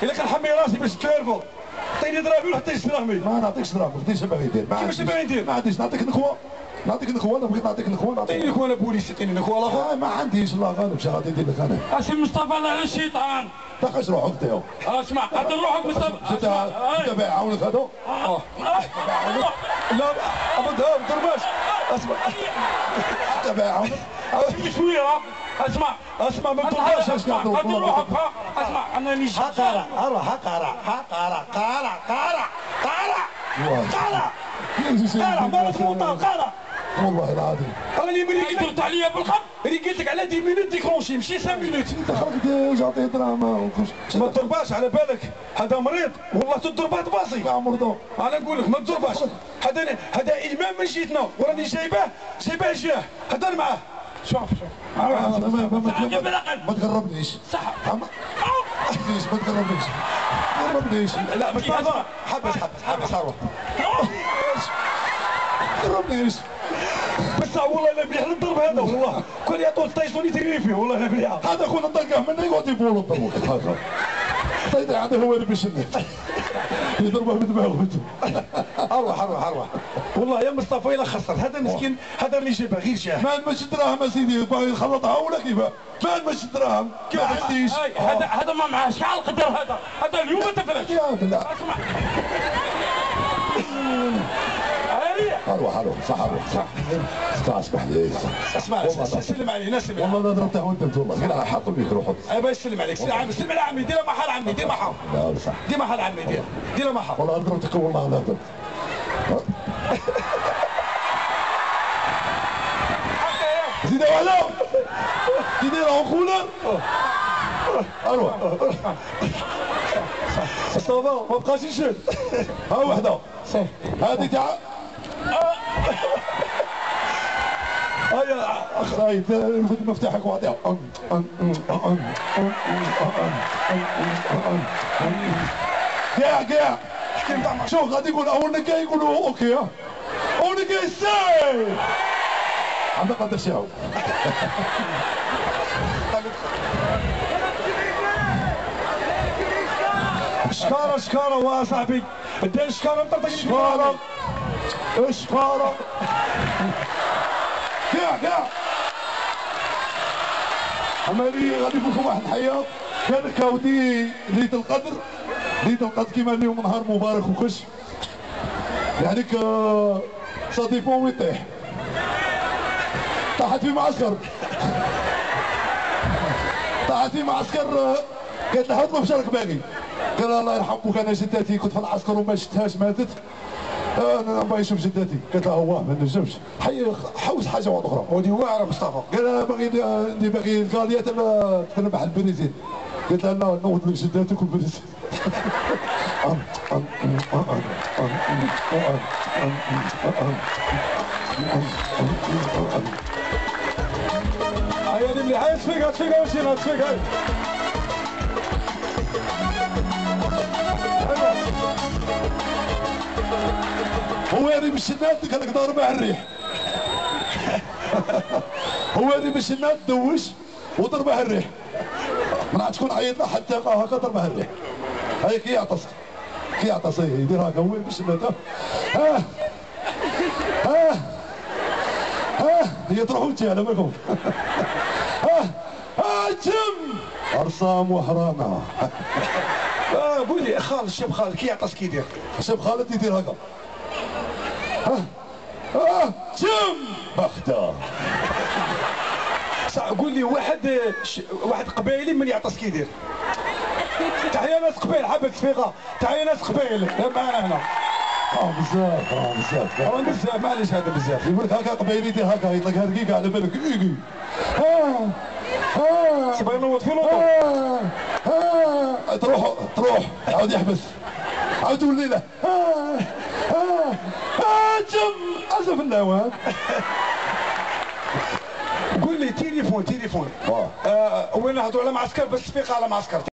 الا كنحمي راسي باش تكارفو عطيني دراهمي ولا عطينيش دراهمي. ما نعطيكش دراهم، بديت باغي ندير. كيفاش باغي ندير؟ ما عنديش، نعطيك نخوه، نعطيك نخوه، انا بغيت نعطيك نخوه. عطيني نخوه، انا بوليس، عطيني نخوه الاخر. ما عنديش الله غالب، شي غادي ندير لك انا. اسي مصطفى الله على الشيطان. تاخاش روحك انت. اسمع هذا روحك مصطفى. انت بايع عاونك هذا؟ لا ابدا ما تضرباش. اسمع انت بايع عاونك؟ شويه اسمع ما تضرباش. هذا روحك. اسمع انا نجي قارع ما تفوتها قارع. والله العظيم راني ملي درت عليا بالخط. راني قلت لك على 10 مينوت ديكرونشي ماشي 5 مينوت. دخلت جاعطيه دراهم. ما تضرباش على بالك، هذا مريض والله تضربها تباصي. يا مرضو انا نقول لك ما تضرباش. هذا امام من جيتنا وراني جايباه جاه هضر معاه. شوف ما تقربنيش. صح ما تقربنيش. لا مصطفى حبس اروح. تقربنيش. بس والله لا مليح الضرب هذا والله كون يعطوه الطيسون يتري فيه والله لا مليح. هذا خونا نطلقه منه يقعد يبولو الضربوك هكا. طيب هذا هو اللي بيشنك يضربه بدماغه. اروح والله يا مصطفى الا خسر هذا مسكين. هذا اللي جابه غير جاه. ما نمشي دراهم اسيدي باغي يخلطها ولا كيفاه؟ ما نمشي دراهم ما عنديش. هذا ما معاه شحال قدر هذا اليوم تفرج. يا بالله اسمع اروح صح اسمح لي. اسمع سلم علينا والله انا ضربته وانت والله كده حط الميكرو حط. باش سلم عليك سلم على عمي دير محل عمي دير محل. لا صح دير محل عمي دير محل. والله ضربتك والله لا ضربت. زيد وعلا كيديرها خونا. اروح مصطفى ما بقاش يشد. ها وحده هذه تاع هيا طيب خذ مفتاحك واعطيها. كاع شوف غادي يقول اول نكا يقولوا اوكي اول نكا سي عندك قدر شاو. شكارة وصاحبي دير شكارة نطرطق شكارة كاع عمالي غادي نقول لكم واحد الحياة. كان كاودي ليلة القدر كيما اليوم نهار مبارك وكش يعني صديفون ويطيح طاحت في معسكر قالت له اطلب شارك باقي. قال الله يرحم بوك انا جدتي كنت في العسكر وما شفتهاش ماتت. انا باغي نشوف جدتي. قالت له واه ما نجمش حوس حاجه واحده اخرى. ودي واعره مصطفى. قال انا باغي الكاليات تربح البريزيل. قلت لها لا نوض لك جداتك والبريزيل. هيا نملي هيا تفيق وشينا تفيق هاي. هو اللي مش الناد قال لك دار مع الريح. هو اللي مش الناد دوش وضربها الريح. من عاد تكون عيط له حتى هكا ضربها الريح. هاي كي يعطس يدير هكا هو مش الناد. هي تروحوا انت على بالكم. جم ارصام وحرامه. قولي خالد الشاب خالد كي يعطس كي يدير. الشاب خالد يدير هكا. جم بخته. قول لي واحد قبايلي من يعطس كي يدير. تحيا ناس قبايل حبة تفيقة. تحيا ناس قبايل معنا هنا. بزاف معليش هذا بزاف. يقول لك هكا قبايلي يدير هكا يطلقها رقيقة على بالك ايقي. صباح ينوض في لوطو. تروح عاود يحبس عاود تولي له. جم اسف النواب. قول لي تليفون وين نهضروا على معسكر بس تفيق على معسكر.